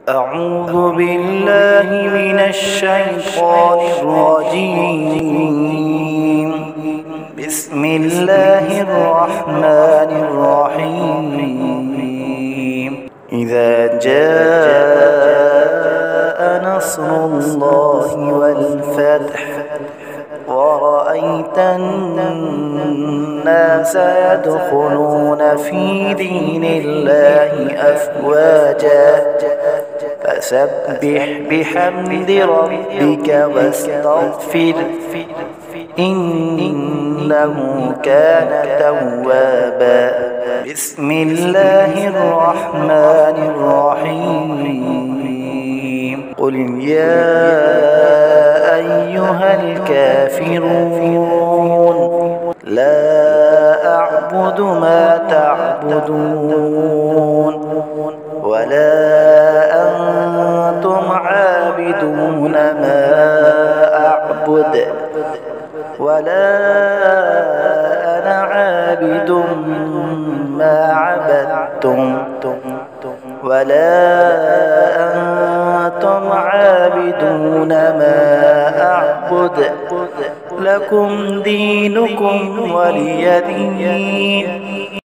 أعوذ بالله من الشيطان الرجيم. بسم الله الرحمن الرحيم. إذا جاء نصر الله والفتح ورأيت الناس يدخلون في دين الله أفواجا فسبح بحمد ربك واستغفر إنه كان توابا. بسم الله الرحمن الرحيم. قل يا أيها الكافرون لا أعبد ما تعبدون ولا أنتم عابدون ما أعبد ولا أنا عابد ما عبدتم ولا أنتم عابدون ما أعبد لكم دينكم ولي دين.